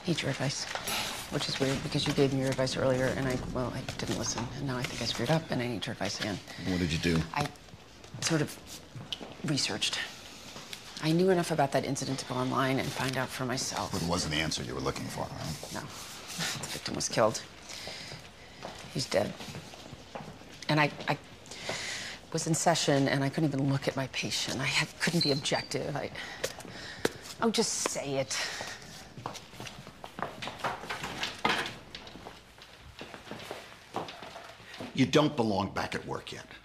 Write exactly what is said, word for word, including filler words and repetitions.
Need your advice, which is weird because you gave me your advice earlier and I, well, I didn't listen. And now I think I screwed up and I need your advice again. What did you do? I sort of researched. I knew enough about that incident to go online and find out for myself. But it wasn't the answer you were looking for, right? No. The victim was killed. He's dead. And I, I was in session and I couldn't even look at my patient. I had, couldn't be objective. I, oh, just say it. You don't belong back at work yet.